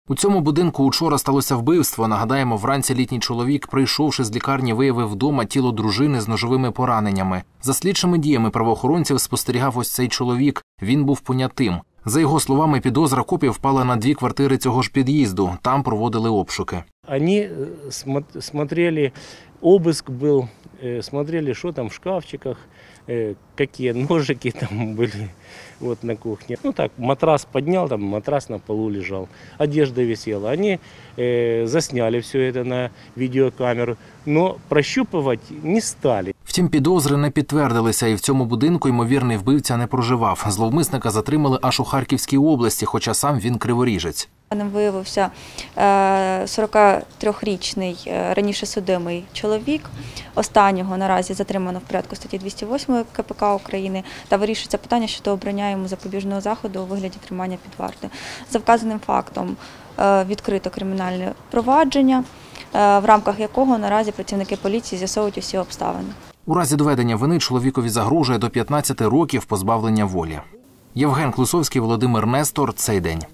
У цьому будинку учора сталося вбивство. Нагадаємо, вранці літній чоловік, прийшовши з лікарні, виявив вдома тіло дружини з ножовими пораненнями. За слідчими діями правоохоронців спостерігав ось цей чоловік. Він був понятим. За його словами, підозра копів впала на 2 квартири цього ж під'їзду. Там проводили обшуки. Вони смотрели, обыск був, смотрели, що там в шкафчиках, які ножики там були на кухні. Ну так, матрас підняв, там матрас на полу лежав, одежда висела. Вони засняли все це на відеокамеру, але прощупувати не стали. Втім, підозри не підтвердилися, і в цьому будинку ймовірний вбивця не проживав. Зловмисника затримали аж у Харківській області, хоча сам він криворіжець. Ним виявився 43-річний раніше судимий чоловік. Останнього наразі затримано в порядку статті 208 КПК України та вирішується питання щодо обрання йому запобіжного заходу у вигляді тримання під вартою. За вказаним фактом відкрито кримінальне провадження, в рамках якого наразі працівники поліції з'ясовують усі обставини. У разі доведення вини чоловікові загрожує до 15 років позбавлення волі. Євген Клусовський, Володимир Нестор. Цей день.